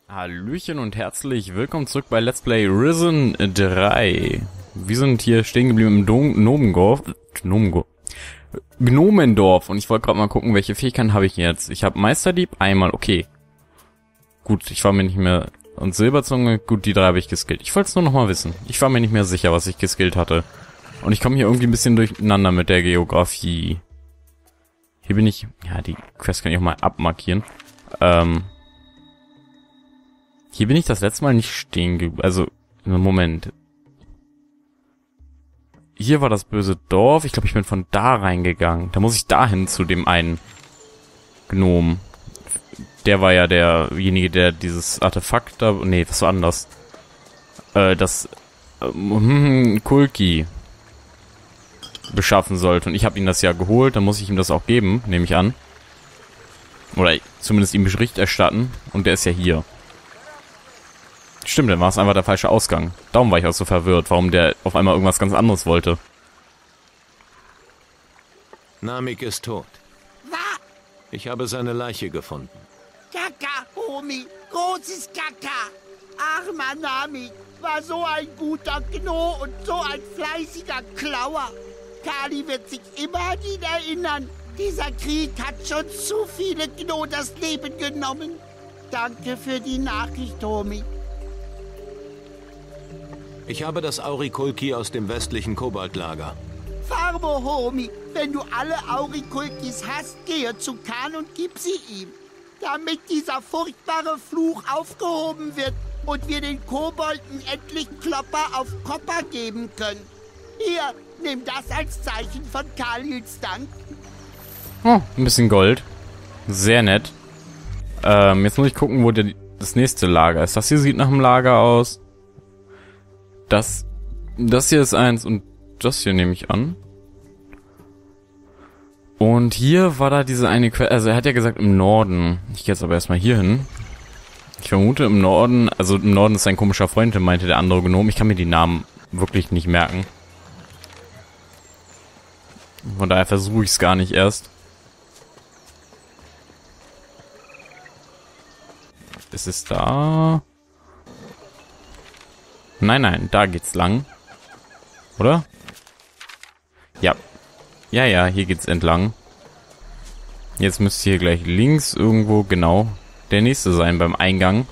Hallöchen und herzlich willkommen zurück bei Let's Play Risen 3. Wir sind hier stehen geblieben im Gnomendorf und ich wollte gerade mal gucken, welche Fähigkeiten habe ich jetzt. Ich habe Meisterdieb einmal, okay. Gut, ich war mir nicht mehr... Und Silberzunge, gut, die drei habe ich geskillt. Ich wollte es nur noch mal wissen. Ich war mir nicht mehr sicher, was ich geskillt hatte. Und ich komme hier irgendwie ein bisschen durcheinander mit der Geografie. Hier bin ich... Ja, die Quest kann ich auch mal abmarkieren. Hier bin ich das letzte Mal nicht stehen geblieben. Also, Moment. Hier war das böse Dorf. Ich glaube, ich bin von da reingegangen. Da muss ich dahin zu dem einen Gnom. Der war ja derjenige, der dieses Artefakt da... Nee, das war anders. Kulki beschaffen sollte. Und ich habe ihm das ja geholt. Dann muss ich ihm das auch geben, nehme ich an. Oder zumindest ihm Bericht erstatten. Und der ist ja hier. Stimmt, dann war es einfach der falsche Ausgang. Darum war ich auch so verwirrt, warum der auf einmal irgendwas ganz anderes wollte. Namik ist tot. Was? Ich habe seine Leiche gefunden. Kaka, Homie, großes Kaka. Armer Nami, war so ein guter Gno und so ein fleißiger Klauer. Kali wird sich immer an ihn erinnern. Dieser Krieg hat schon zu viele Gno das Leben genommen. Danke für die Nachricht, Homie. Ich habe das Aurikulki aus dem westlichen Koboldlager. Farbo, Homie, wenn du alle Aurikulkis hast, gehe zu Khan und gib sie ihm. Damit dieser furchtbare Fluch aufgehoben wird und wir den Kobolden endlich Klopper auf Kopper geben können. Hier, nimm das als Zeichen von Khalils Dank. Oh, ein bisschen Gold. Sehr nett. Jetzt muss ich gucken, wo das nächste Lager ist. Das hier sieht nach einem Lager aus. Das hier ist eins und das hier nehme ich an. Und hier war da diese eine Quelle, also er hat ja gesagt im Norden. Ich gehe jetzt aber erstmal hier hin. Ich vermute im Norden, also im Norden ist ein komischer Freund, meinte der andere Gnom. Ich kann mir die Namen wirklich nicht merken. Von daher versuche ich es gar nicht erst. Ist es da? Nein, da geht's lang. Oder? Ja. Ja, hier geht's entlang. Jetzt müsste hier gleich links irgendwo, genau, der nächste sein beim Eingang.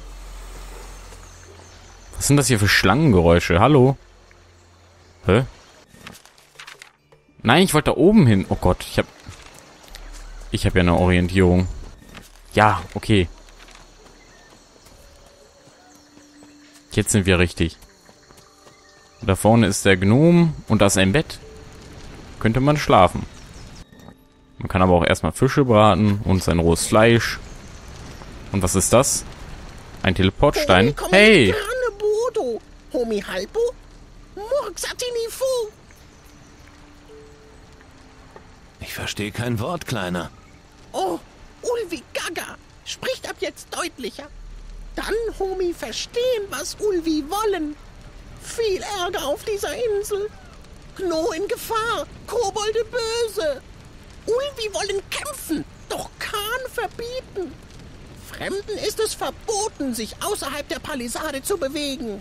Was sind das hier für Schlangengeräusche? Hallo? Hä? Nein, ich wollte da oben hin. Oh Gott, ich hab ja eine Orientierung. Ja, okay. Jetzt sind wir richtig. Da vorne ist der Gnom und da ist ein Bett. Könnte man schlafen. Man kann aber auch erstmal Fische braten und sein rohes Fleisch. Und was ist das? Ein Teleportstein. Hey! Homie Halbo? Ich verstehe kein Wort, Kleiner. Oh, Ulvi Gaga, spricht ab jetzt deutlicher. Dann, Homie, verstehen, was Ulvi wollen. Viel Ärger auf dieser Insel. Gno in Gefahr, Kobolde böse. Ulvi wollen kämpfen, doch Khan verbieten. Fremden ist es verboten, sich außerhalb der Palisade zu bewegen.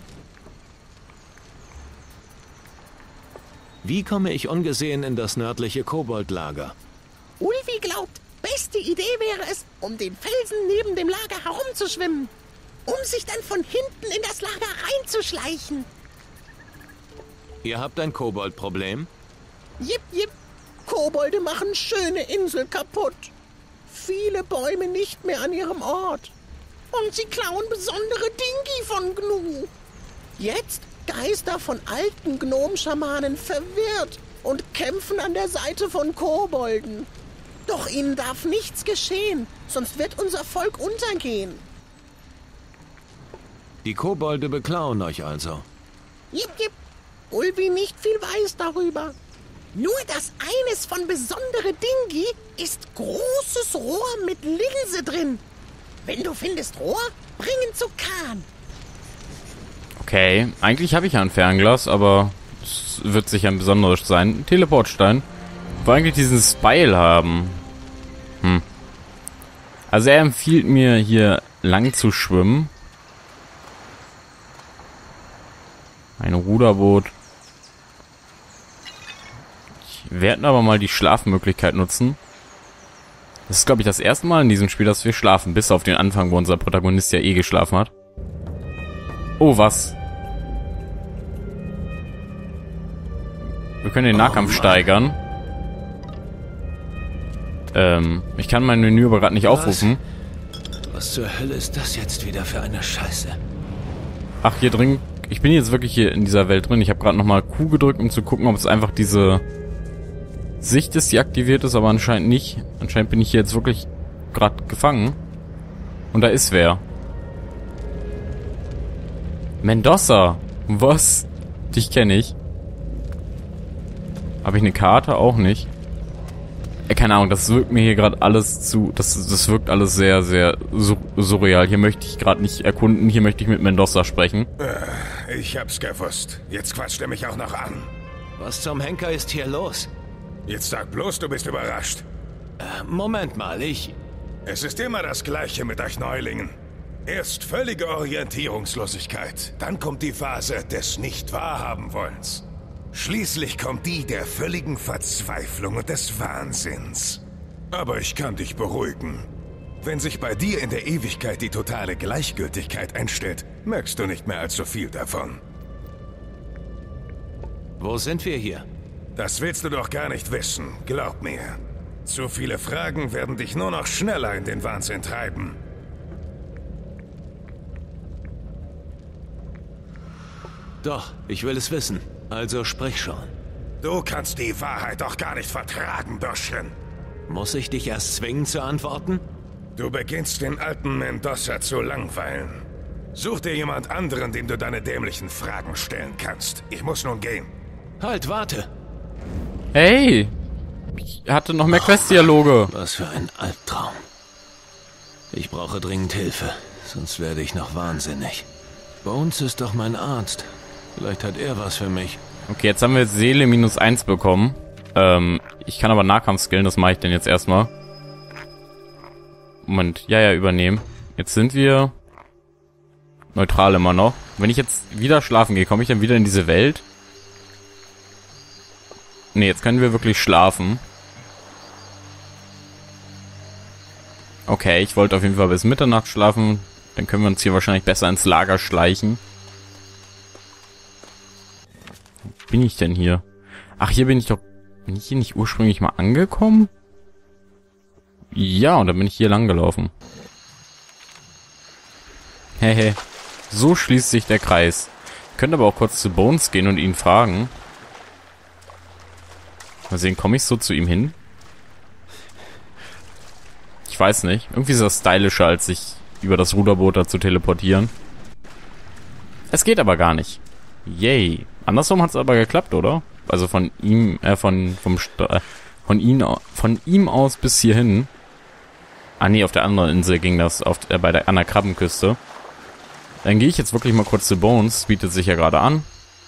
Wie komme ich ungesehen in das nördliche Koboldlager? Ulvi glaubt, beste Idee wäre es, um den Felsen neben dem Lager herumzuschwimmen. Um sich dann von hinten in das Lager reinzuschleichen. Ihr habt ein Koboldproblem? Jip, jip. Kobolde machen schöne Insel kaputt. Viele Bäume nicht mehr an ihrem Ort. Und sie klauen besondere Dingi von Gnu. Jetzt Geister von alten Gnom-Schamanen verwirrt und kämpfen an der Seite von Kobolden. Doch ihnen darf nichts geschehen, sonst wird unser Volk untergehen. Die Kobolde beklauen euch also. Jip, jip. Ulvi nicht viel weiß darüber. Nur das eines von besondere Dingi ist großes Rohr mit Linse drin. Wenn du findest Rohr, bringen zu Khan. Okay, eigentlich habe ich ja ein Fernglas, aber es wird sicher ein besonderes sein. Ein Teleportstein. Ich wollte eigentlich diesen Spile haben. Also er empfiehlt mir hier lang zu schwimmen. Ein Ruderboot. Wir werden aber mal die Schlafmöglichkeit nutzen. Das ist, glaube ich, das erste Mal in diesem Spiel, dass wir schlafen. Bis auf den Anfang, wo unser Protagonist ja eh geschlafen hat. Oh, was? Wir können den Nahkampf steigern. Ich kann mein Menü aber gerade nicht aufrufen. Was zur Hölle ist das jetzt wieder für eine Scheiße? Ach, hier drin. Ich bin jetzt wirklich hier in dieser Welt drin. Ich habe gerade nochmal Q gedrückt, um zu gucken, ob es einfach diese Sicht ist, die aktiviert ist, aber anscheinend nicht. Anscheinend bin ich hier jetzt wirklich gerade gefangen. Und da ist wer. Mendoza. Was? Dich kenne ich. Habe ich eine Karte? Auch nicht. Keine Ahnung, das wirkt mir hier gerade alles zu... Das wirkt alles sehr, sehr surreal. Hier möchte ich gerade nicht erkunden. Hier möchte ich mit Mendoza sprechen. Ich hab's gewusst. Jetzt quatscht er mich auch noch an. Was zum Henker ist hier los? Jetzt sag bloß, du bist überrascht. Moment mal, Es ist immer das Gleiche mit euch Neulingen. Erst völlige Orientierungslosigkeit. Dann kommt die Phase des Nicht-Wahrhaben-Wollens. Schließlich kommt die der völligen Verzweiflung und des Wahnsinns. Aber ich kann dich beruhigen. Wenn sich bei dir in der Ewigkeit die totale Gleichgültigkeit einstellt, merkst du nicht mehr allzu viel davon. Wo sind wir hier? Das willst du doch gar nicht wissen, glaub mir. Zu viele Fragen werden dich nur noch schneller in den Wahnsinn treiben. Doch, ich will es wissen. Also sprich schon. Du kannst die Wahrheit doch gar nicht vertragen, Bürschchen. Muss ich dich erst zwingen zu antworten? Du beginnst den alten Mendoza zu langweilen. Such dir jemand anderen, dem du deine dämlichen Fragen stellen kannst. Ich muss nun gehen. Halt, warte! Hey! Ich hatte noch mehr Quest-Dialoge. Was für ein Albtraum. Ich brauche dringend Hilfe, sonst werde ich noch wahnsinnig. Bones ist doch mein Arzt. Vielleicht hat er was für mich. Okay, jetzt haben wir Seele -1 bekommen. Ich kann aber Nahkampf skillen, das mache ich denn jetzt erstmal. Moment, ja, übernehmen. Jetzt sind wir neutral immer noch. Wenn ich jetzt wieder schlafen gehe, komme ich dann wieder in diese Welt? Ne, jetzt können wir wirklich schlafen. Okay, ich wollte auf jeden Fall bis Mitternacht schlafen. Dann können wir uns hier wahrscheinlich besser ins Lager schleichen. Wo bin ich denn hier? Ach, hier bin ich doch... Bin ich hier nicht ursprünglich mal angekommen? Ja, und dann bin ich hier lang gelaufen. Hehe. So schließt sich der Kreis. Ich könnte aber auch kurz zu Bones gehen und ihn fragen. Mal sehen, komme ich so zu ihm hin? Ich weiß nicht. Irgendwie ist das stylischer, als sich über das Ruderboot da zu teleportieren. Es geht aber gar nicht. Yay. Andersrum hat es aber geklappt, oder? Also von ihm, von ihm aus bis hierhin. Ah nee, auf der anderen Insel ging das, an der Krabbenküste. Dann gehe ich jetzt wirklich mal kurz zu Bones. Bietet sich ja gerade an.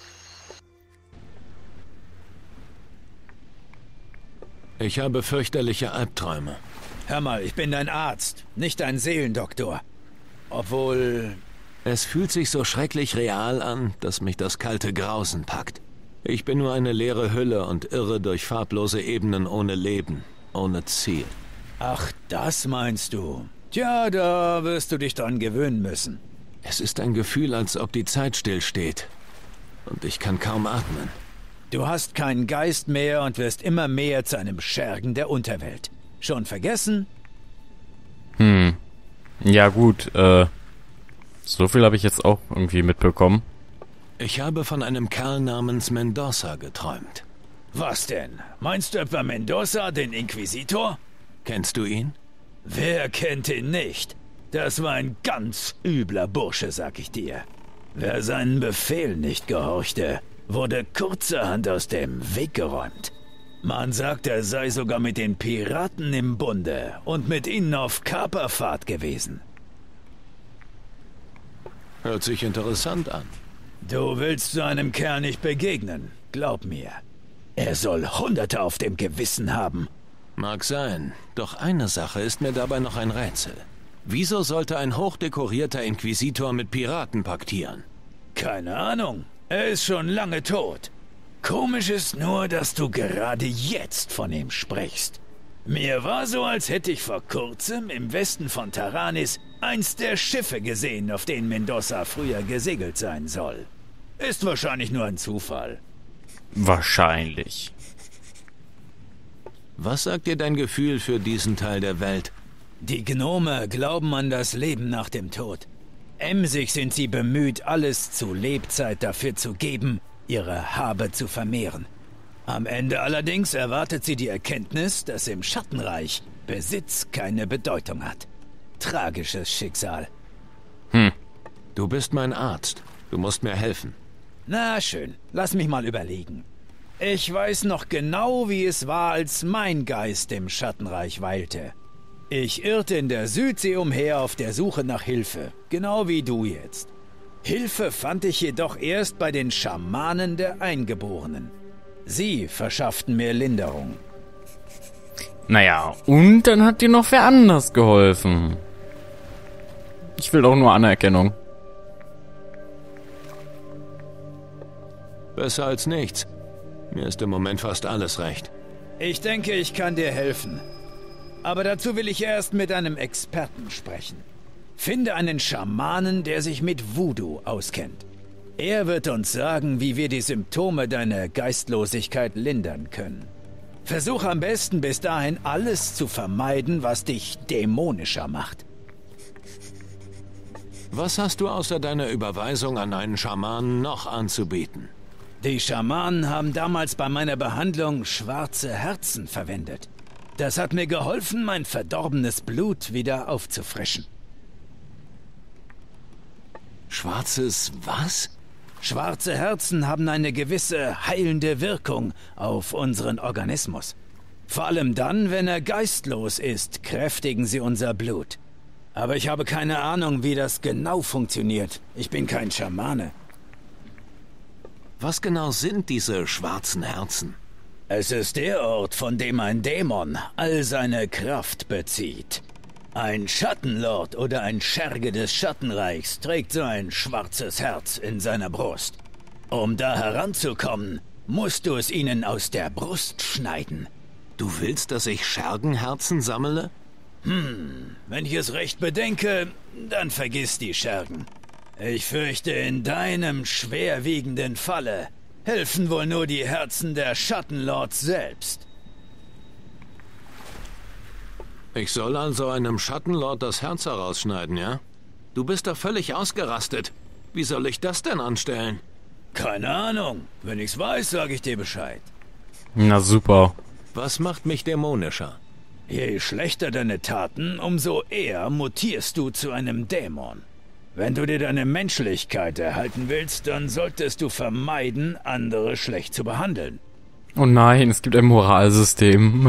Ich habe fürchterliche Albträume. Hör mal, ich bin dein Arzt, nicht dein Seelendoktor. Obwohl... Es fühlt sich so schrecklich real an, dass mich das kalte Grausen packt. Ich bin nur eine leere Hülle und irre durch farblose Ebenen ohne Leben, ohne Ziel. Ach, das meinst du? Tja, da wirst du dich dran gewöhnen müssen. Es ist ein Gefühl, als ob die Zeit stillsteht. Und ich kann kaum atmen. Du hast keinen Geist mehr und wirst immer mehr zu einem Schergen der Unterwelt. Schon vergessen? Ja gut, so viel habe ich jetzt auch irgendwie mitbekommen. Ich habe von einem Kerl namens Mendoza geträumt. Was denn? Meinst du etwa Mendoza, den Inquisitor? Kennst du ihn? Wer kennt ihn nicht? Das war ein ganz übler Bursche, sag ich dir. Wer seinen Befehl nicht gehorchte, wurde kurzerhand aus dem Weg geräumt. Man sagt, er sei sogar mit den Piraten im Bunde und mit ihnen auf Kaperfahrt gewesen. Hört sich interessant an. Du willst so einem Kerl nicht begegnen, glaub mir. Er soll Hunderte auf dem Gewissen haben. Mag sein, doch eine Sache ist mir dabei noch ein Rätsel. Wieso sollte ein hochdekorierter Inquisitor mit Piraten paktieren? Keine Ahnung. Er ist schon lange tot. Komisch ist nur, dass du gerade jetzt von ihm sprichst. Mir war so, als hätte ich vor kurzem im Westen von Taranis eins der Schiffe gesehen, auf denen Mendoza früher gesegelt sein soll. Ist wahrscheinlich nur ein Zufall. Wahrscheinlich. Was sagt dir dein Gefühl für diesen Teil der Welt? Die Gnome glauben an das Leben nach dem Tod. Emsig sind sie bemüht, alles zu Lebzeit dafür zu geben, ihre Habe zu vermehren. Am Ende allerdings erwartet sie die Erkenntnis, dass im Schattenreich Besitz keine Bedeutung hat. Tragisches Schicksal. Du bist mein Arzt. Du musst mir helfen. Na schön, lass mich mal überlegen. Ich weiß noch genau, wie es war, als mein Geist im Schattenreich weilte. Ich irrte in der Südsee umher auf der Suche nach Hilfe, genau wie du jetzt. Hilfe fand ich jedoch erst bei den Schamanen der Eingeborenen. Sie verschafften mir Linderung. Naja, und dann hat dir noch wer anders geholfen. Ich will doch nur Anerkennung. Besser als nichts. Mir ist im Moment fast alles recht. Ich denke, ich kann dir helfen. Aber dazu will ich erst mit einem Experten sprechen. Finde einen Schamanen, der sich mit Voodoo auskennt. Er wird uns sagen, wie wir die Symptome deiner Geistlosigkeit lindern können. Versuch am besten bis dahin alles zu vermeiden, was dich dämonischer macht. Was hast du außer deiner Überweisung an einen Schamanen noch anzubieten? Die Schamanen haben damals bei meiner Behandlung schwarze Herzen verwendet. Das hat mir geholfen, mein verdorbenes Blut wieder aufzufrischen. Schwarzes was? Schwarze Herzen haben eine gewisse heilende Wirkung auf unseren Organismus. Vor allem dann, wenn er geistlos ist, kräftigen sie unser Blut. Aber ich habe keine Ahnung, wie das genau funktioniert. Ich bin kein Schamane. Was genau sind diese schwarzen Herzen? Es ist der Ort, von dem ein Dämon all seine Kraft bezieht. Ein Schattenlord oder ein Scherge des Schattenreichs trägt so ein schwarzes Herz in seiner Brust. Um da heranzukommen, musst du es ihnen aus der Brust schneiden. Du willst, dass ich Schergenherzen sammle? Wenn ich es recht bedenke, dann vergiss die Schergen. Ich fürchte, in deinem schwerwiegenden Falle helfen wohl nur die Herzen der Schattenlords selbst. Ich soll also einem Schattenlord das Herz herausschneiden, ja? Du bist doch völlig ausgerastet. Wie soll ich das denn anstellen? Keine Ahnung. Wenn ich's weiß, sage ich dir Bescheid. Na super. Was macht mich dämonischer? Je schlechter deine Taten, umso eher mutierst du zu einem Dämon. Wenn du dir deine Menschlichkeit erhalten willst, dann solltest du vermeiden, andere schlecht zu behandeln. Oh nein, es gibt ein Moralsystem.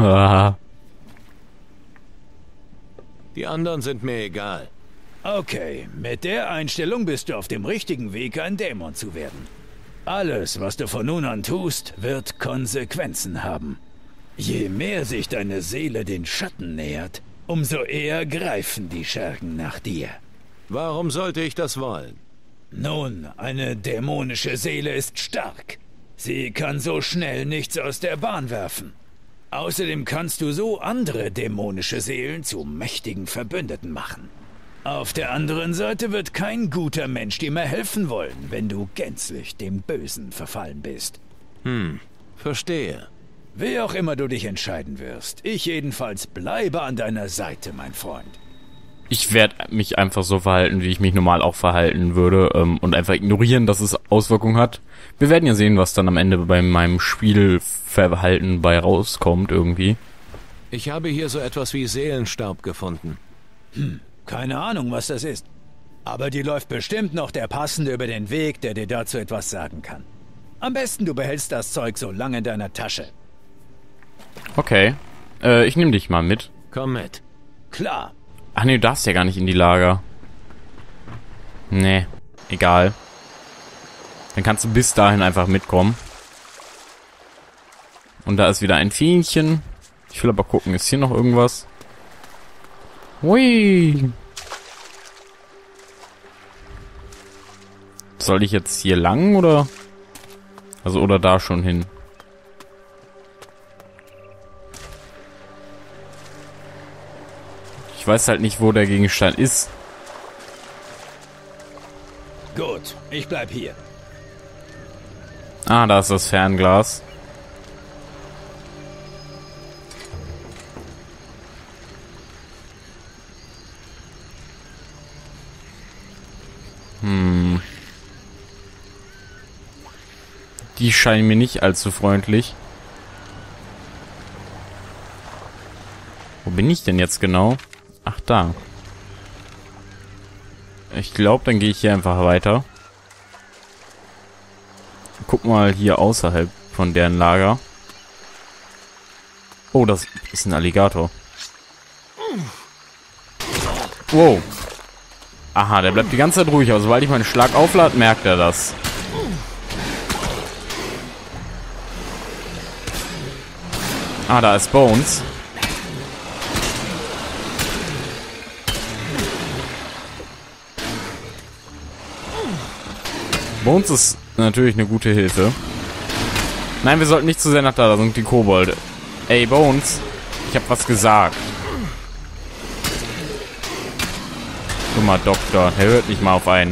Die anderen sind mir egal. Okay, mit der Einstellung bist du auf dem richtigen Weg, ein Dämon zu werden. Alles, was du von nun an tust, wird Konsequenzen haben. Je mehr sich deine Seele den Schatten nähert, umso eher greifen die Schergen nach dir. Warum sollte ich das wollen? Nun, eine dämonische Seele ist stark. Sie kann so schnell nichts aus der Bahn werfen. Außerdem kannst du so andere dämonische Seelen zu mächtigen Verbündeten machen. Auf der anderen Seite wird kein guter Mensch dir mehr helfen wollen, wenn du gänzlich dem Bösen verfallen bist. Verstehe. Wie auch immer du dich entscheiden wirst, ich jedenfalls bleibe an deiner Seite, mein Freund. Ich werde mich einfach so verhalten, wie ich mich normal auch verhalten würde, und einfach ignorieren, dass es Auswirkungen hat. Wir werden ja sehen, was dann am Ende bei meinem Spielverhalten bei rauskommt irgendwie. Ich habe hier so etwas wie Seelenstaub gefunden. Keine Ahnung, was das ist. Aber dir läuft bestimmt noch der Passende über den Weg, der dir dazu etwas sagen kann. Am besten du behältst das Zeug so lange in deiner Tasche. Okay. Ich nehme dich mal mit. Komm mit. Klar. Ach nee, du darfst ja gar nicht in die Lager. Nee, egal. Dann kannst du bis dahin einfach mitkommen. Und da ist wieder ein Fähnchen. Ich will aber gucken, ist hier noch irgendwas? Hui. Soll ich jetzt hier lang, oder? Also, oder da schon hin. Ich weiß halt nicht, wo der Gegenstand ist. Gut, ich bleib hier. Ah, da ist das Fernglas. Die scheinen mir nicht allzu freundlich. Wo bin ich denn jetzt genau? Ach, da. Ich glaube, dann gehe ich hier einfach weiter. Guck mal hier außerhalb von deren Lager. Oh, das ist ein Alligator. Wow. Aha, der bleibt die ganze Zeit ruhig, aber sobald ich meinen Schlag auflade, merkt er das. Ah, da ist Bones. Bones ist natürlich eine gute Hilfe. Nein, wir sollten nicht zu sehr nach da sind die Kobolde. Ey, Bones, ich hab was gesagt. Dummer Doktor, er hört nicht mal auf einen.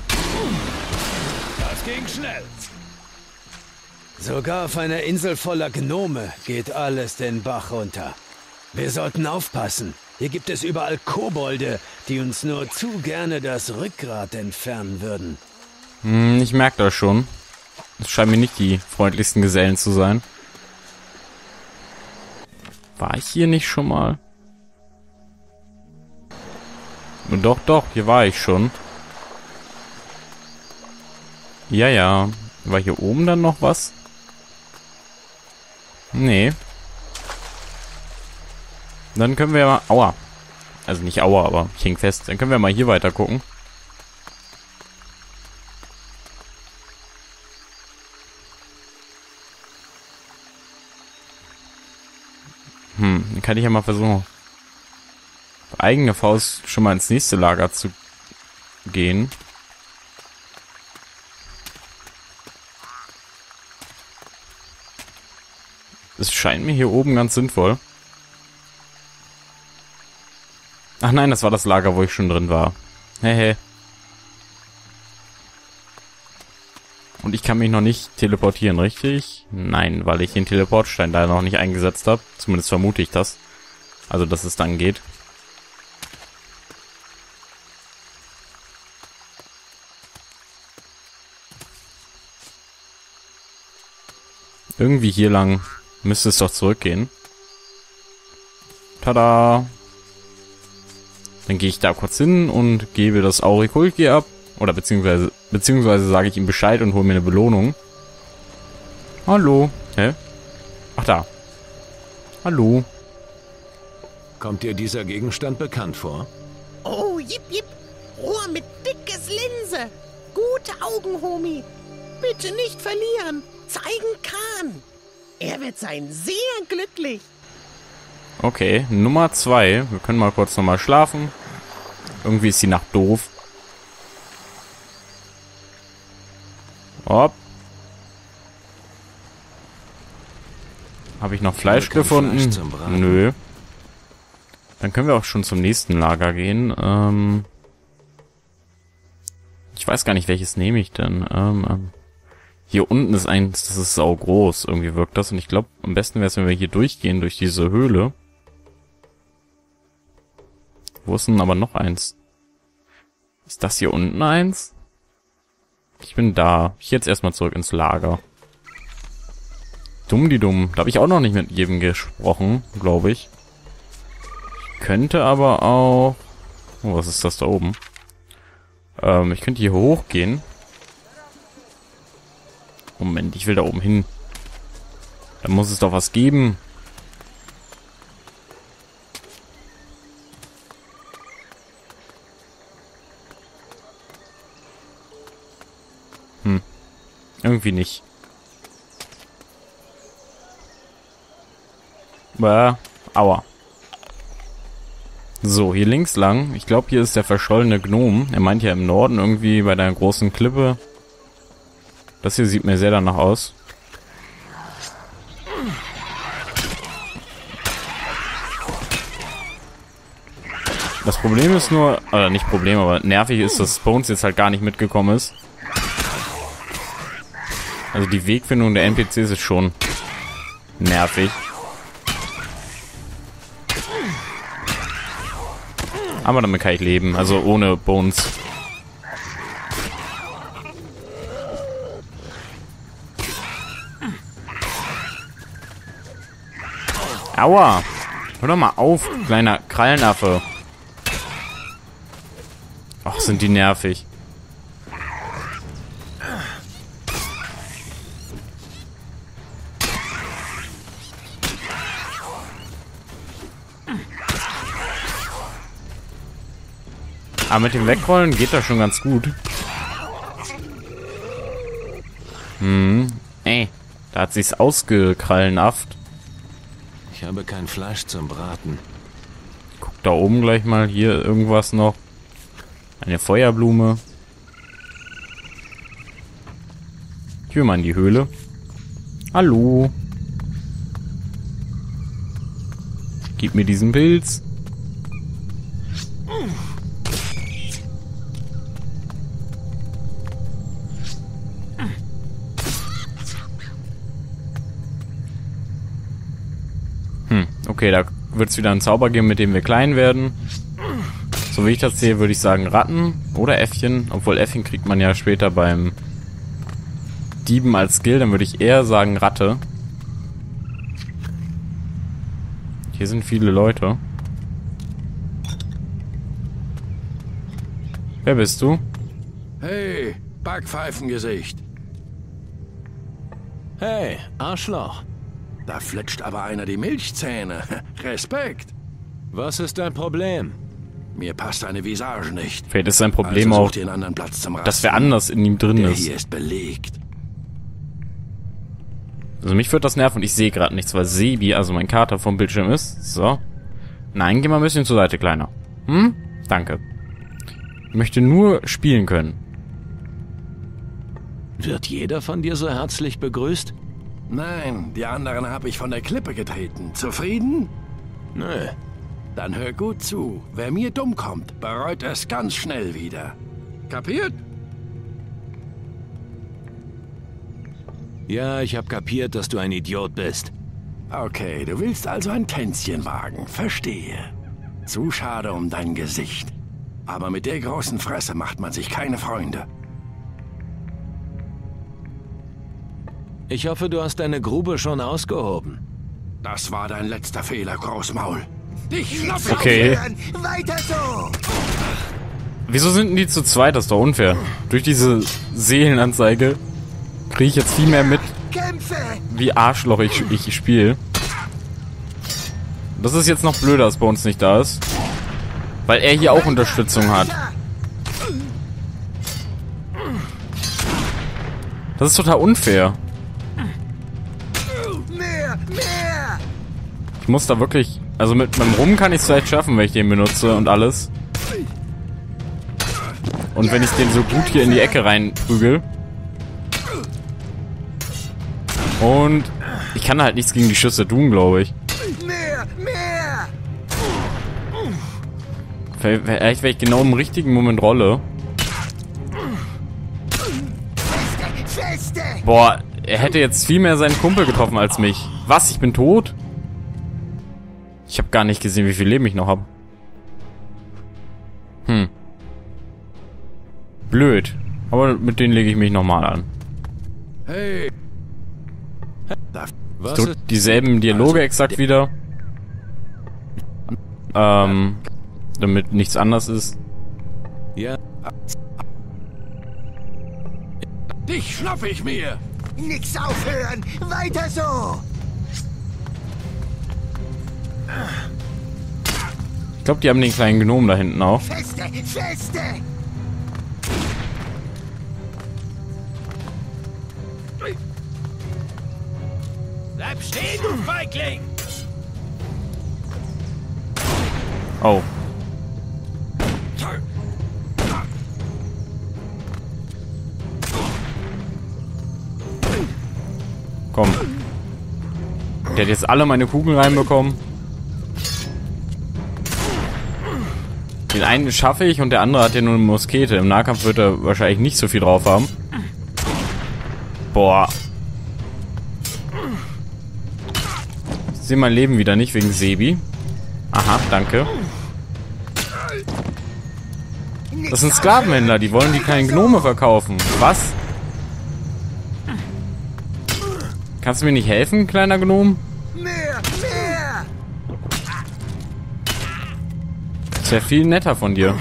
Das ging schnell. Sogar auf einer Insel voller Gnome geht alles den Bach runter. Wir sollten aufpassen. Hier gibt es überall Kobolde, die uns nur zu gerne das Rückgrat entfernen würden. Ich merke das schon. Es scheinen mir nicht die freundlichsten Gesellen zu sein. War ich hier nicht schon mal? Doch, doch, hier war ich schon. Ja, ja. War hier oben dann noch was? Nee. Dann können wir ja mal... Aua. Also nicht aua, aber ich häng fest. Dann können wir mal hier weiter gucken. Dann kann ich ja mal versuchen, auf eigene Faust schon mal ins nächste Lager zu gehen. Es scheint mir hier oben ganz sinnvoll. Ach nein, das war das Lager, wo ich schon drin war. Hehe. Und ich kann mich noch nicht teleportieren, richtig? Nein, weil ich den Teleportstein da noch nicht eingesetzt habe. Zumindest vermute ich das. Also, dass es dann geht. Irgendwie hier lang müsste es doch zurückgehen. Tada! Dann gehe ich da kurz hin und gebe das Aurikulki ab. Oder beziehungsweise sage ich ihm Bescheid und hole mir eine Belohnung. Hallo. Hä? Ach da. Hallo. Kommt dir dieser Gegenstand bekannt vor? Oh, jip, jip. Rohr mit dickes Linse. Gute Augen, Homie. Bitte nicht verlieren. Zeigen Khan. Er wird sein sehr glücklich. Okay, Nummer 2. Wir können mal kurz nochmal schlafen. Irgendwie ist die Nacht doof. Hopp. Habe ich noch Fleisch gefunden? Fleisch Nö. Dann können wir auch schon zum nächsten Lager gehen. Ich weiß gar nicht, welches nehme ich denn. Hier unten ist eins, das ist saugroß. Irgendwie wirkt das. Und ich glaube, am besten wäre es, wenn wir hier durchgehen, durch diese Höhle. Wo ist denn aber noch eins? Ist das hier unten eins? Ich bin da. Ich jetzt erstmal zurück ins Lager. Dumm die dumm. Da habe ich auch noch nicht mit jedem gesprochen, glaube ich. Ich könnte aber auch... Oh, was ist das da oben? Ich könnte hier hochgehen. Moment, ich will da oben hin. Da muss es doch was geben. Irgendwie nicht. Aua. So, hier links lang. Ich glaube, hier ist der verschollene Gnom. Er meint ja im Norden irgendwie bei der großen Klippe. Das hier sieht mir sehr danach aus. Das Problem ist nur, oder nicht Problem, aber nervig ist, dass Bones jetzt halt gar nicht mitgekommen ist. Also die Wegfindung der NPCs ist schon nervig. Aber damit kann ich leben, also ohne Bones. Aua! Hör doch mal auf, kleiner Krallenaffe. Ach, sind die nervig. Aber mit dem Wegrollen geht das schon ganz gut. Ey, da hat sich's ausgekrallenafft. Ich habe kein Fleisch zum Braten. Guck da oben gleich mal, hier irgendwas noch. Eine Feuerblume. Ich will mal in die Höhle. Hallo. Gib mir diesen Pilz. Okay, da wird es wieder einen Zauber geben, mit dem wir klein werden. So wie ich das sehe, würde ich sagen Ratten oder Äffchen. Obwohl Äffchen kriegt man ja später beim Dieben als Skill. Dann würde ich eher sagen Ratte. Hier sind viele Leute. Wer bist du? Hey, Backpfeifengesicht. Hey, Arschloch. Da fletscht aber einer die Milchzähne. Respekt. Was ist dein Problem? Mir passt deine Visage nicht. Vielleicht ist sein Problem also auch, such dir einen anderen Platz zum dass wer anders in ihm drin Der ist. hier ist belegt. Also mich wird das nerven und ich sehe gerade nichts, weil Sebi, also mein Kater, vom Bildschirm ist. So. Nein, geh mal ein bisschen zur Seite, Kleiner. Danke. Ich möchte nur spielen können. Wird jeder von dir so herzlich begrüßt? Nein, die anderen habe ich von der Klippe getreten. Zufrieden? Nö. Dann hör gut zu. Wer mir dumm kommt, bereut es ganz schnell wieder. Kapiert? Ja, ich habe kapiert, dass du ein Idiot bist. Okay, du willst also ein Tänzchen wagen. Verstehe. Zu schade um dein Gesicht. Aber mit der großen Fresse macht man sich keine Freunde. Ich hoffe, du hast deine Grube schon ausgehoben. Das war dein letzter Fehler, Großmaul. Dich schnapp ich. Okay. Weiter so! Wieso sind denn die zu zweit? Das ist doch unfair. Durch diese Seelenanzeige kriege ich jetzt viel mehr mit, Kämpfe! wie Arschloch ich spiele. Das ist jetzt noch blöder, dass bei uns nicht da ist. Weil er hier auch Unterstützung hat. Das ist total unfair. Mehr! Mehr! Ich muss da wirklich... Also mit meinem Rum kann ich es vielleicht schaffen, wenn ich den benutze und alles. Und wenn ich den so gut hier in die Ecke reinprügel. Und ich kann halt nichts gegen die Schüsse tun, glaube ich. Mehr! Mehr! Vielleicht, wenn ich genau im richtigen Moment rolle. Feste! Boah, er hätte jetzt viel mehr seinen Kumpel getroffen als mich. Was? Ich bin tot? Ich habe gar nicht gesehen, wie viel Leben ich noch habe. Blöd. Aber mit denen lege ich mich nochmal an. Hey. Was So, dieselben Dialoge exakt wieder. Damit nichts anders ist. Ja, Dich schnapp ich mir. Nix aufhören! Weiter so! Ich glaube, die haben den kleinen Gnom da hinten auch. Feste! Feste! Bleib stehen, du Feigling! Oh. Komm. Der hat jetzt alle meine Kugeln reinbekommen. Den einen schaffe ich und der andere hat ja nur eine Muskete. Im Nahkampf wird er wahrscheinlich nicht so viel drauf haben. Boah. Ich sehe mein Leben wieder nicht wegen Sebi. Aha, danke. Das sind Sklavenhändler, die wollen die kleinen Gnome verkaufen. Was? Kannst du mir nicht helfen, kleiner Gnom? Das wäre viel netter von dir.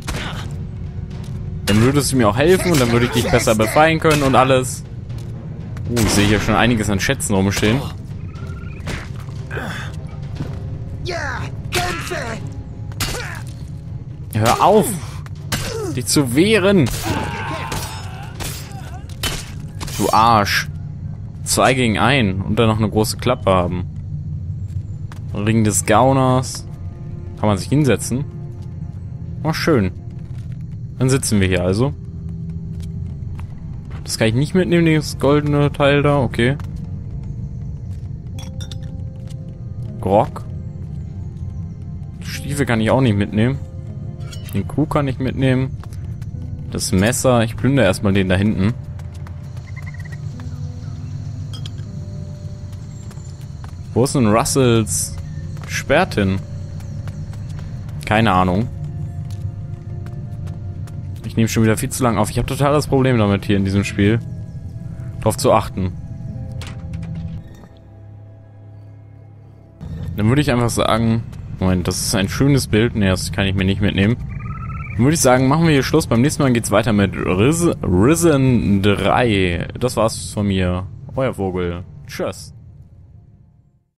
Dann würdest du mir auch helfen und dann würde ich dich besser befreien können und alles. Ich sehe hier schon einiges an Schätzen rumstehen. Hör auf, dich zu wehren. Du Arsch. 2 gegen 1 und dann noch eine große Klappe haben. Ring des Gauners. Kann man sich hinsetzen? Oh, schön. Dann sitzen wir hier also. Das kann ich nicht mitnehmen, das goldene Teil da. Okay. Grog. Stiefel kann ich auch nicht mitnehmen. Den Kuh kann ich mitnehmen. Das Messer. Ich plündere erstmal den da hinten. Wo ist denn Russells Schwert hin? Keine Ahnung. Ich nehme schon wieder viel zu lang auf. Ich habe total das Problem damit hier in diesem Spiel. Darauf zu achten. Dann würde ich einfach sagen... Moment, das ist ein schönes Bild. Ne, das kann ich mir nicht mitnehmen. Dann würde ich sagen, machen wir hier Schluss. Beim nächsten Mal geht's weiter mit Risen 3. Das war's von mir. Euer Vogel. Tschüss.